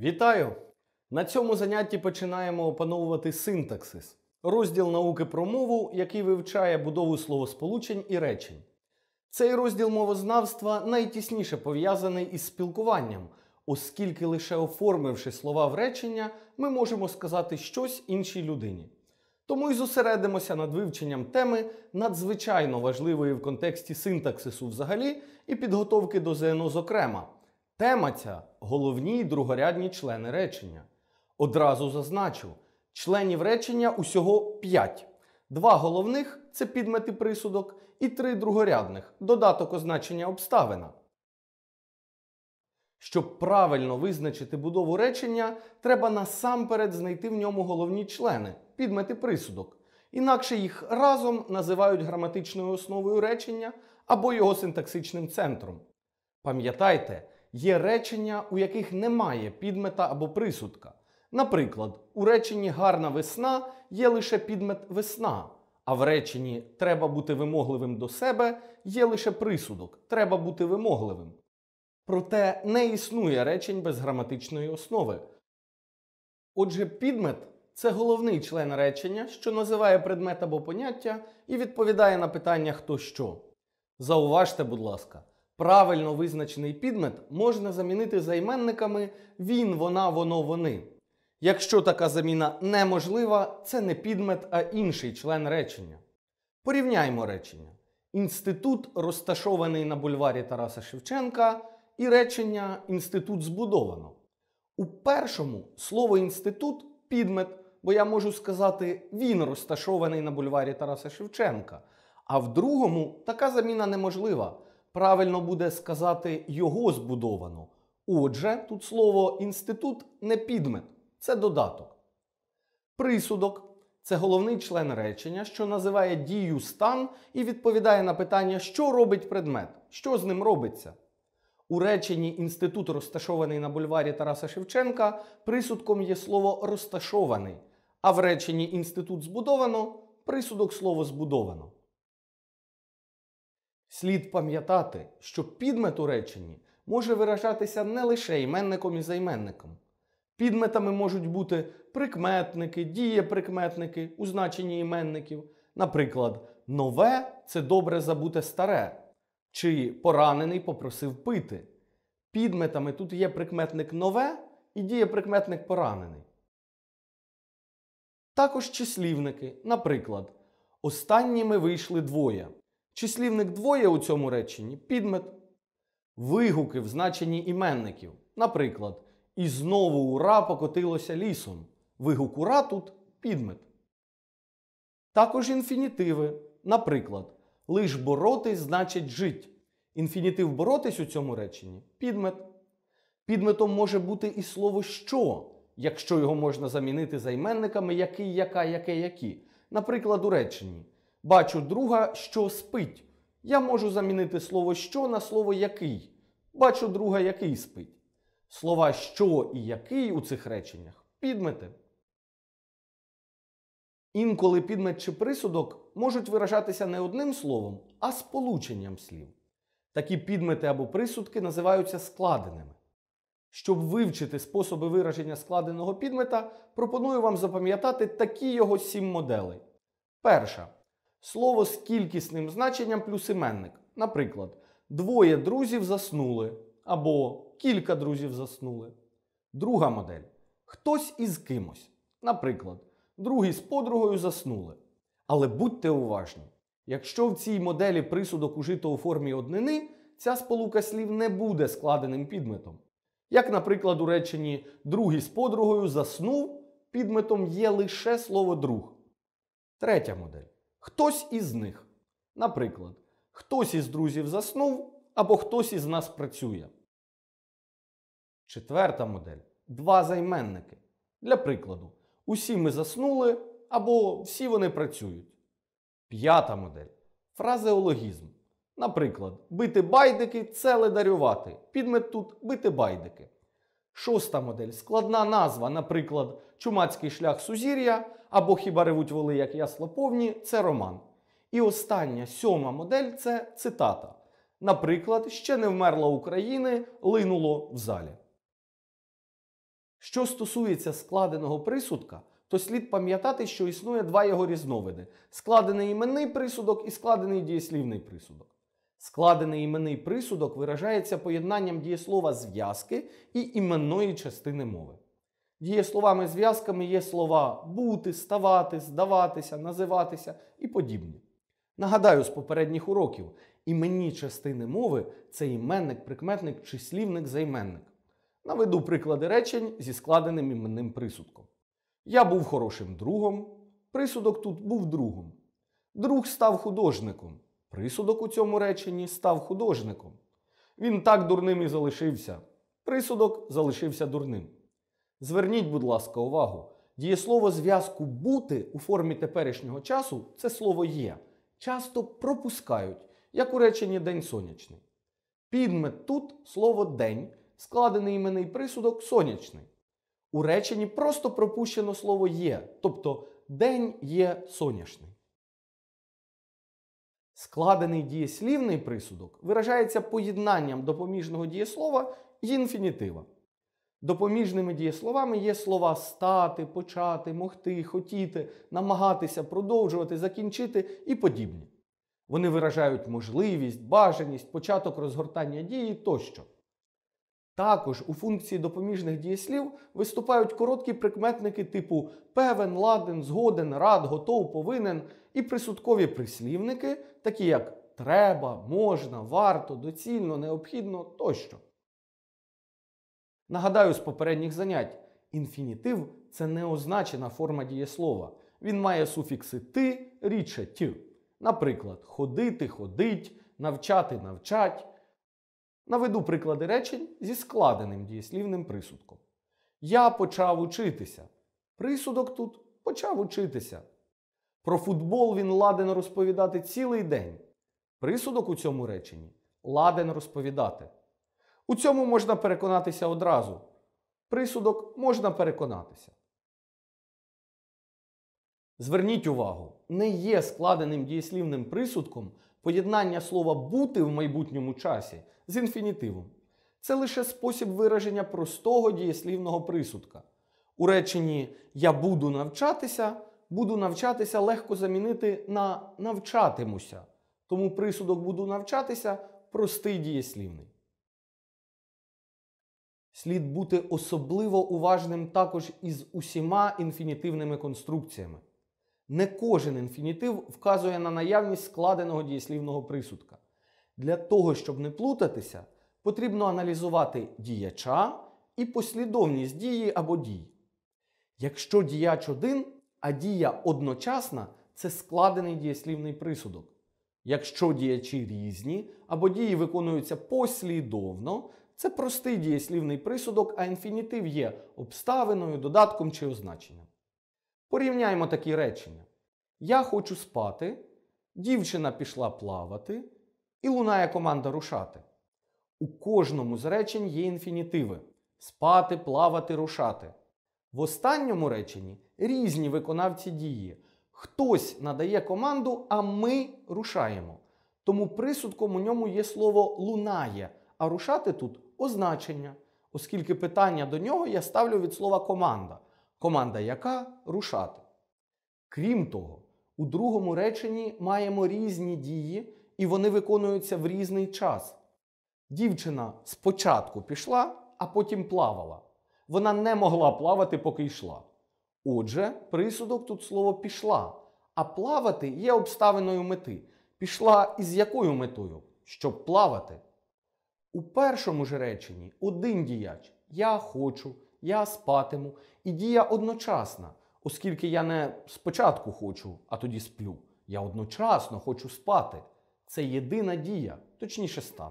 Вітаю! На цьому занятті починаємо опановувати синтаксис. Розділ науки про мову, який вивчає будову словосполучень і речень. Цей розділ мовознавства найтісніше пов'язаний із спілкуванням, оскільки лише оформивши слова в речення, ми можемо сказати щось іншій людині. Тому й зосередимося над вивченням теми, надзвичайно важливої в контексті синтаксису взагалі і підготовки до ЗНО зокрема. Тема ця – головні й другорядні члени речення. Одразу зазначу, членів речення усього 5. 2 головних – це підмет і присудок, і 3 другорядних – додаток означення обставина. Щоб правильно визначити будову речення, треба насамперед знайти в ньому головні члени – підмет і присудок. Інакше їх разом називають граматичною основою речення або його синтаксичним центром. Пам'ятайте, є речення, у яких немає підмета або присудка. Наприклад, у реченні «гарна весна» є лише підмет «весна», а в реченні «треба бути вимогливим до себе» є лише присудок «треба бути вимогливим». Проте не існує речень без граматичної основи. Отже, підмет – це головний член речення, що називає предмет або поняття і відповідає на питання «хто що?». Зауважте, будь ласка, правильно визначений підмет можна замінити займенниками «він», «вона», «воно», «вони». Якщо така заміна неможлива, це не підмет, а інший член речення. Порівняймо речення. Інститут розташований на бульварі Тараса Шевченка і речення «інститут збудовано». У першому слово «інститут» – підмет, бо я можу сказати «він розташований на бульварі Тараса Шевченка», а в другому така заміна неможлива. Правильно буде сказати «його збудовано». Отже, тут слово «інститут» не підмет, це додаток. Присудок – це головний член речення, що називає дію стан і відповідає на питання «що робить предмет?», «що з ним робиться?». У реченні «інститут розташований на бульварі Тараса Шевченка» присудком є слово «розташований», а в реченні «інститут збудовано» присудок слово «збудовано». Слід пам'ятати, що підмет у реченні може виражатися не лише іменником і займенником. Підметами можуть бути прикметники, дієприкметники у значенні іменників. Наприклад, «нове» – це добре забуте старе, чи «поранений попросив пити». Підметами тут є прикметник «нове» і дієприкметник «поранений». Також числівники. Наприклад, «останніми вийшли двоє». Числівник «двоє» у цьому реченні – підмет. Вигуки в значенні іменників. Наприклад, «і знову ура покотилося лісом». Вигук «ура» тут – підмет. Також інфінітиви. Наприклад, «лиш боротись значить жить». Інфінітив «боротись» у цьому реченні – підмет. Підметом може бути і слово «що», якщо його можна замінити займенниками «який», «яка», «яке», «які». Наприклад, у реченні «бачу друга, що спить». Я можу замінити слово «що» на слово «який». Бачу друга, який спить. Слова «що» і «який» у цих реченнях – підмети. Інколи підмет чи присудок можуть виражатися не одним словом, а сполученням слів. Такі підмети або присудки називаються складеними. Щоб вивчити способи вираження складеного підмета, пропоную вам запам'ятати такі його 7 моделей. Перша. Слово з кількісним значенням плюс іменник. Наприклад, «двоє друзів заснули» або «кілька друзів заснули». Друга модель. Хтось із кимось. Наприклад, «другий з подругою заснули». Але будьте уважні. Якщо в цій моделі присудок ужито у формі однини, ця сполука слів не буде складеним підметом. Як, наприклад, у реченні «другий з подругою заснув» підметом є лише слово «друг». Третя модель. Хтось із них. Наприклад, «хтось із друзів заснув» або «хтось із нас працює». Четверта модель. 2 займенники. Для прикладу, «усі ми заснули» або «всі вони працюють». П'ята модель. Фразеологізм. Наприклад, «бити байдики – це ледарювати». Підмет тут «бити байдики». Шоста модель. Складна назва. Наприклад, «чумацький шлях сузір'я» або «хіба ревуть воли, як ясла повні» – це роман. І остання, 7-ма модель – це цитата. Наприклад, «ще не вмерла України, линуло в залі». Що стосується складеного присудка, то слід пам'ятати, що існує два його різновиди – складений іменний присудок і складений дієслівний присудок. Складений іменний присудок виражається поєднанням дієслова зв'язки і іменної частини мови. Дієсловами-зв'язками є слова бути, ставати, здаватися, називатися і подібні. Нагадаю з попередніх уроків, іменні частини мови – це іменник, прикметник, числівник, займенник. Наведу приклади речень зі складеним іменним присудком. Я був хорошим другом, присудок тут був другом. Друг став художником, присудок у цьому реченні став художником. Він так дурним і залишився, присудок залишився дурним. Зверніть, будь ласка, увагу, дієслово зв'язку «бути» у формі теперішнього часу – це слово «є». Часто пропускають, як у реченні «день сонячний». Підмет тут слово «день», складений іменний присудок «сонячний». У реченні просто пропущено слово «є», тобто «день є сонячний». Складений дієслівний присудок виражається поєднанням допоміжного дієслова і інфінітива. Допоміжними дієсловами є слова стати, почати, могти, хотіти, намагатися, продовжувати, закінчити і подібні. Вони виражають можливість, бажаність, початок розгортання дії тощо. Також у функції допоміжних дієслів виступають короткі прикметники типу певен, ладен, згоден, рад, готов, повинен і присудкові прислівники, такі як треба, можна, варто, доцільно, необхідно тощо. Нагадаю з попередніх занять, інфінітив – це неозначена форма дієслова. Він має суфікси «ти», рідше «ть». Наприклад, ходити – ходить, навчати – навчать. Наведу приклади речень зі складеним дієслівним присудком. Я почав учитися. Присудок тут почав учитися. Про футбол він ладен розповідати цілий день. Присудок у цьому реченні ладен розповідати. У цьому можна переконатися одразу. Присудок можна переконатися. Зверніть увагу, не є складеним дієслівним присудком поєднання слова «бути» в майбутньому часі з інфінітивом. Це лише спосіб вираження простого дієслівного присудка. У реченні «я буду навчатися» легко замінити на «навчатимуся». Тому присудок «буду навчатися» – простий дієслівний. Слід бути особливо уважним також із усіма інфінітивними конструкціями. Не кожен інфінітив вказує на наявність складеного дієслівного присудка. Для того, щоб не плутатися, потрібно аналізувати діяча і послідовність дії або дій. Якщо діяч один, а дія одночасна – це складений дієслівний присудок. Якщо діячі різні або дії виконуються послідовно, це простий дієслівний присудок, а інфінітив є обставиною, додатком чи означенням. Порівняємо такі речення. Я хочу спати, дівчина пішла плавати і лунає команда рушати. У кожному з речень є інфінітиви – спати, плавати, рушати. В останньому реченні різні виконавці дії. Хтось надає команду, а ми рушаємо. Тому присудком у ньому є слово «лунає», а рушати тут – означення, оскільки питання до нього я ставлю від слова «команда». Команда яка – рушати. Крім того, у другому реченні маємо різні дії, і вони виконуються в різний час. Дівчина спочатку пішла, а потім плавала. Вона не могла плавати, поки йшла. Отже, присудок тут слово «пішла», а плавати є обставиною мети. Пішла із якою метою? Щоб плавати. У першому ж реченні один діяч – я хочу, я спатиму, і дія одночасна, оскільки я не спочатку хочу, а тоді сплю. Я одночасно хочу спати. Це єдина дія, точніше стан.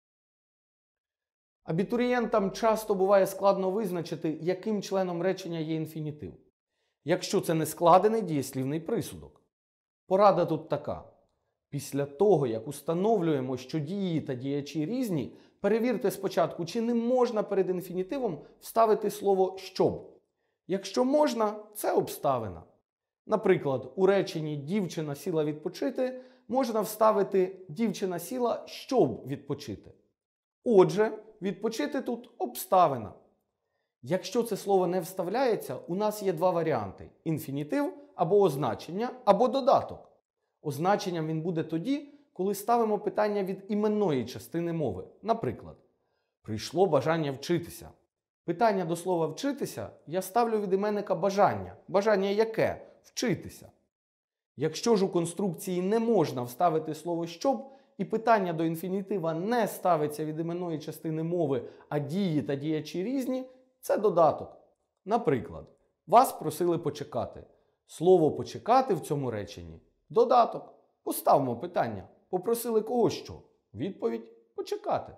Абітурієнтам часто буває складно визначити, яким членом речення є інфінітив. Якщо це не складений дієслівний присудок. Порада тут така. Після того, як установлюємо, що дії та діячі різні, перевірте спочатку, чи не можна перед інфінітивом вставити слово «щоб». Якщо можна, це обставина. Наприклад, у реченні «дівчина сіла відпочити» можна вставити «дівчина сіла, щоб відпочити». Отже, відпочити тут обставина. Якщо це слово не вставляється, у нас є два варіанти – інфінітив або означення, або додаток. Означенням він буде тоді, коли ставимо питання від іменної частини мови. Наприклад, прийшло бажання вчитися. Питання до слова «вчитися» я ставлю від іменника бажання. Бажання яке? Вчитися. Якщо ж у конструкції не можна вставити слово «щоб» і питання до інфінітива не ставиться від іменної частини мови, а дії та діячі різні, це додаток. Наприклад, вас просили почекати. Слово «почекати» в цьому реченні – додаток. Поставмо питання. Попросили кого що? Відповідь – почекати.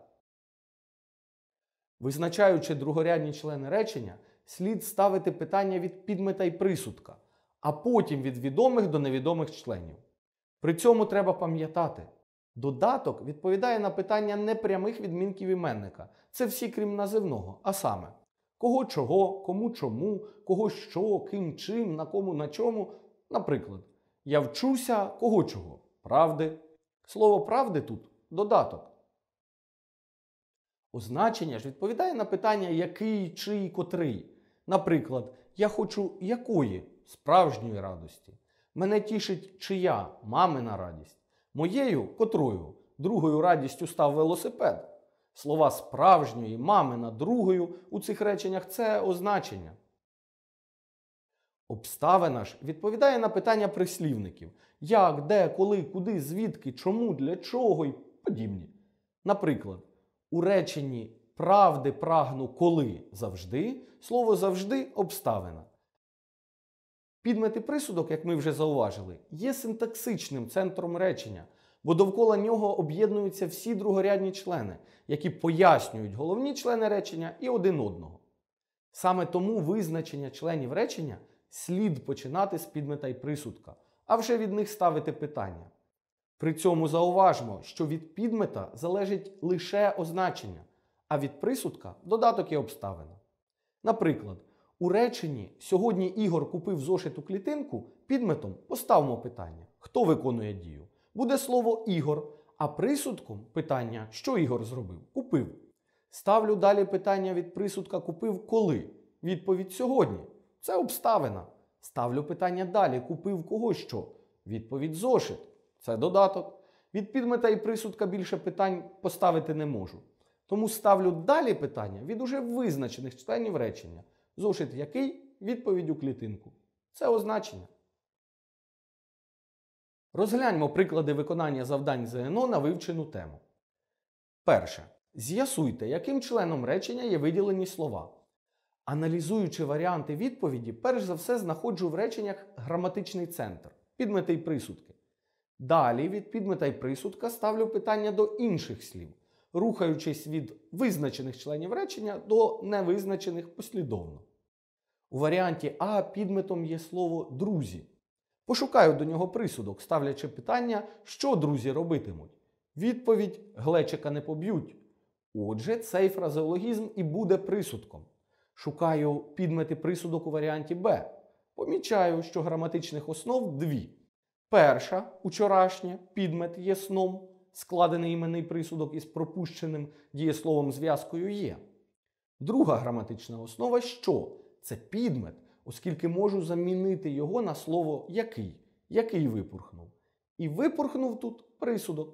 Визначаючи другорядні члени речення, слід ставити питання від підмета і присудка, а потім від відомих до невідомих членів. При цьому треба пам'ятати, додаток відповідає на питання непрямих відмінків іменника. Це всі крім називного, а саме кого чого, кому чому, кого що, ким чим, на кому на чому. Наприклад, я вчуся кого чого? Правди. Слово «правди» тут – додаток. Означення ж відповідає на питання який, чий, котрий. Наприклад, я хочу якої? Справжньої радості. Мене тішить чия? Мамина радість. Моєю котрою? Другою радістю став велосипед. Слова справжньої, мамина, другою у цих реченнях – це означення. Обставина ж відповідає на питання прислівників. Як, де, коли, куди, звідки, чому, для чого і подібні. Наприклад, у реченні «правди прагну коли завжди» слово «завжди» – обставина. Підмет і присудок, як ми вже зауважили, є синтаксичним центром речення, бо довкола нього об'єднуються всі другорядні члени, які пояснюють головні члени речення і один одного. Саме тому визначення членів речення слід починати з підмета і присудка, а вже від них ставити питання. При цьому зауважмо, що від підмета залежить лише означення, а від присудка – додаток і обставина. Наприклад, у реченні «Сьогодні Ігор купив зошит у клітинку» підметом поставмо питання «Хто виконує дію?» Буде слово «Ігор», а присудком питання «Що Ігор зробив?» Купив. Ставлю далі питання від присудка «Купив коли?» Відповідь «Сьогодні». Це обставина. Ставлю питання далі «Купив кого що?» Відповідь «Зошит». Це додаток. Від підмета і присудка більше питань поставити не можу. Тому ставлю далі питання від уже визначених членів речення. Зошит який? Відповідь у клітинку. Це означення. Розгляньмо приклади виконання завдань ЗНО на вивчену тему. Перше. З'ясуйте, яким членом речення є виділені слова. Аналізуючи варіанти відповіді, перш за все знаходжу в реченнях граматичний центр, підмети і присудки. Далі від підмета і присудка ставлю питання до інших слів, рухаючись від визначених членів речення до невизначених послідовно. У варіанті А підметом є слово «друзі». Пошукаю до нього присудок, ставлячи питання, що друзі робитимуть. Відповідь «Глечика не поб'ють». Отже, цей фразеологізм і буде присудком. Шукаю підмет і присудок у варіанті Б. Помічаю, що граматичних основ дві. Перша, учорашнє, підмет є сном, складений іменний присудок із пропущеним дієсловом зв'язкою «є». Друга граматична основа «що» – це підмет, оскільки можу замінити його на слово «який», який випорхнув. І випорхнув тут присудок.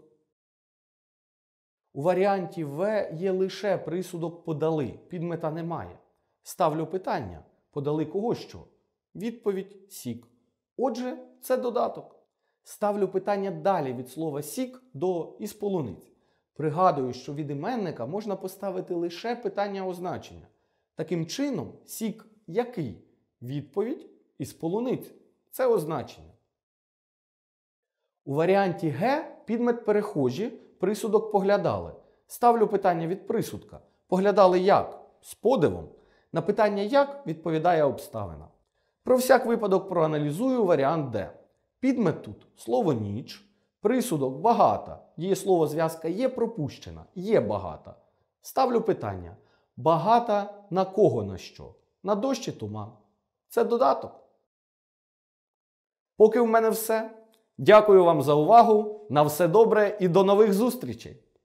У варіанті В є лише присудок «подали», підмета немає. Ставлю питання «подали кого що?» Відповідь «сік». Отже, це додаток. Ставлю питання далі від слова «сік» до «із полуниць». Пригадую, що від іменника можна поставити лише питання означення. Таким чином, «сік» який? Відповідь «із полуниць». Це означення. У варіанті Г підмет перехожі, присудок поглядали. Ставлю питання від присудка. Поглядали як? З подивом. На питання «як» відповідає обставина. Про всяк випадок проаналізую варіант Д. Підмет тут слово «ніч», присудок «багата», дієслово зв'язка «є» пропущена, «є багата». Ставлю питання «багата на кого на що?» На дощ чи туман. Це додаток. Поки в мене все. Дякую вам за увагу. На все добре і до нових зустрічей!